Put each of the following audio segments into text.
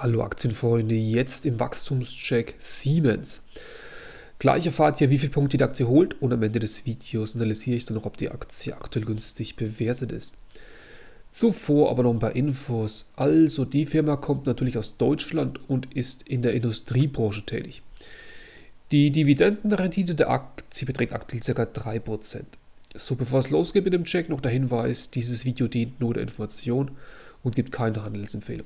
Hallo Aktienfreunde, jetzt im Wachstumscheck Siemens. Gleich erfahrt ihr, wie viele Punkte die Aktie holt und am Ende des Videos analysiere ich dann noch, ob die Aktie aktuell günstig bewertet ist. Zuvor aber noch ein paar Infos. Also die Firma kommt natürlich aus Deutschland und ist in der Industriebranche tätig. Die Dividendenrendite der Aktie beträgt aktuell ca. 3%. So, bevor es losgeht mit dem Check, noch der Hinweis, dieses Video dient nur der Information und gibt keine Handelsempfehlung.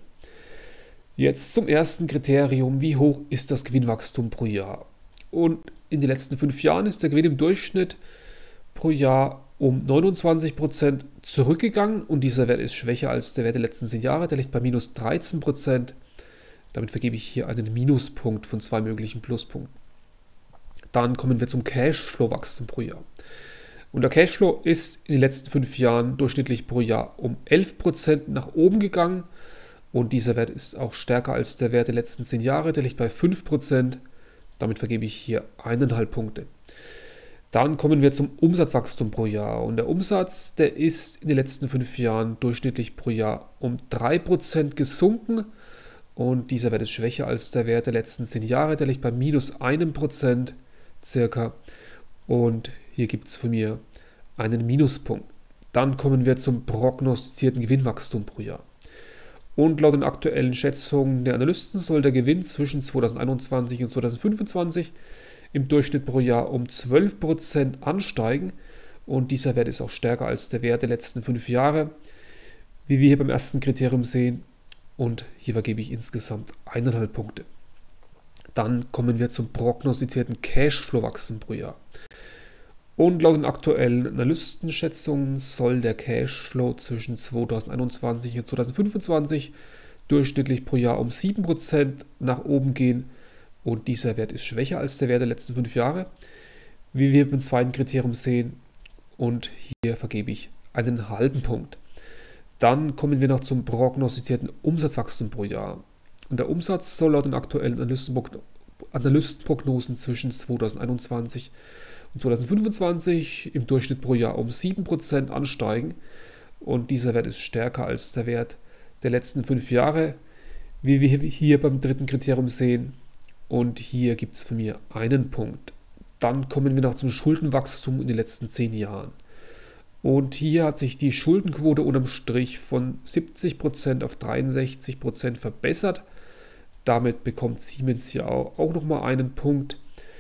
Jetzt zum ersten Kriterium, wie hoch ist das Gewinnwachstum pro Jahr? Und in den letzten 5 Jahren ist der Gewinn im Durchschnitt pro Jahr um 29% zurückgegangen und dieser Wert ist schwächer als der Wert der letzten 10 Jahre, der liegt bei minus 13%. Damit vergebe ich hier einen Minuspunkt von 2 möglichen Pluspunkten. Dann kommen wir zum Cashflow-Wachstum pro Jahr. Und der Cashflow ist in den letzten 5 Jahren durchschnittlich pro Jahr um 11% nach oben gegangen. Und dieser Wert ist auch stärker als der Wert der letzten 10 Jahre, der liegt bei 5%. Damit vergebe ich hier 1,5 Punkte. Dann kommen wir zum Umsatzwachstum pro Jahr. Und der Umsatz, der ist in den letzten 5 Jahren durchschnittlich pro Jahr um 3% gesunken. Und dieser Wert ist schwächer als der Wert der letzten 10 Jahre, der liegt bei minus 1% circa. Und hier gibt es von mir einen Minuspunkt. Dann kommen wir zum prognostizierten Gewinnwachstum pro Jahr. Und laut den aktuellen Schätzungen der Analysten soll der Gewinn zwischen 2021 und 2025 im Durchschnitt pro Jahr um 12% ansteigen. Und dieser Wert ist auch stärker als der Wert der letzten 5 Jahre, wie wir hier beim ersten Kriterium sehen. Und hier vergebe ich insgesamt 1,5 Punkte. Dann kommen wir zum prognostizierten Cashflow-Wachstum pro Jahr. Und laut den aktuellen Analystenschätzungen soll der Cashflow zwischen 2021 und 2025 durchschnittlich pro Jahr um 7% nach oben gehen. Und dieser Wert ist schwächer als der Wert der letzten 5 Jahre, wie wir beim zweiten Kriterium sehen. Und hier vergebe ich einen halben Punkt. Dann kommen wir noch zum prognostizierten Umsatzwachstum pro Jahr. Und der Umsatz soll laut den aktuellen Analystenprognosen zwischen 2021 und 2025 im Durchschnitt pro Jahr um 7% ansteigen. Und dieser Wert ist stärker als der Wert der letzten 5 Jahre, wie wir hier beim dritten Kriterium sehen. Und hier gibt es von mir einen Punkt. Dann kommen wir noch zum Schuldenwachstum in den letzten 10 Jahren. Und hier hat sich die Schuldenquote unterm Strich von 70% auf 63% verbessert. Damit bekommt Siemens hier auch nochmal einen Punkt.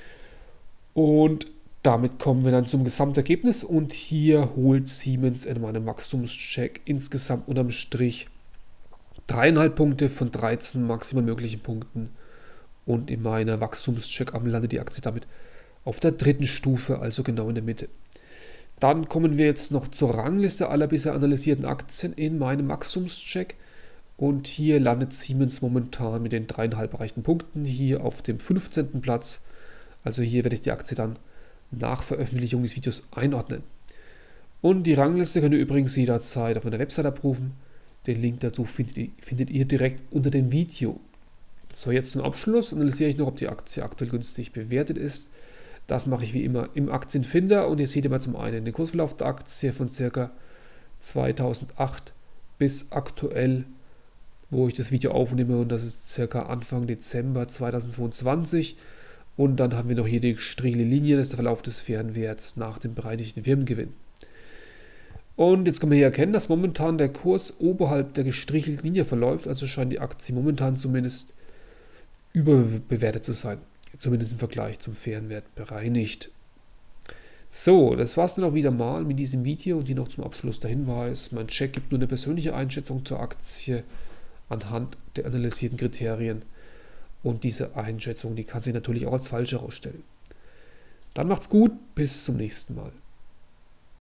Und damit kommen wir dann zum Gesamtergebnis und hier holt Siemens in meinem Wachstumscheck insgesamt unterm Strich 3,5 Punkte von 13 maximal möglichen Punkten. Und in meiner Wachstumscheck-Ampel landet die Aktie damit auf der 3. Stufe, also genau in der Mitte. Dann kommen wir jetzt noch zur Rangliste aller bisher analysierten Aktien in meinem Wachstumscheck. Und hier landet Siemens momentan mit den 3,5 erreichten Punkten hier auf dem 15. Platz. Also hier werde ich die Aktie dann nach Veröffentlichung des Videos einordnen. Und die Rangliste könnt ihr übrigens jederzeit auf meiner Website abrufen. Den Link dazu findet ihr direkt unter dem Video. So, jetzt zum Abschluss analysiere ich noch, ob die Aktie aktuell günstig bewertet ist. Das mache ich wie immer im Aktienfinder und ihr seht immer zum einen den Kursverlauf der Aktie von ca. 2008 bis aktuell, wo ich das Video aufnehme, und das ist ca. Anfang Dezember 2022. Und dann haben wir noch hier die gestrichelte Linie, das ist der Verlauf des fairen Werts nach dem bereinigten Firmengewinn. Und jetzt können wir hier erkennen, dass momentan der Kurs oberhalb der gestrichelten Linie verläuft, also scheint die Aktie momentan zumindest überbewertet zu sein, zumindest im Vergleich zum fairen Wert bereinigt. So, das war es dann auch wieder mal mit diesem Video und hier noch zum Abschluss der Hinweis, mein Check gibt nur eine persönliche Einschätzung zur Aktie anhand der analysierten Kriterien. Und diese Einschätzung, die kann sich natürlich auch als falsch herausstellen. Dann macht's gut, bis zum nächsten Mal.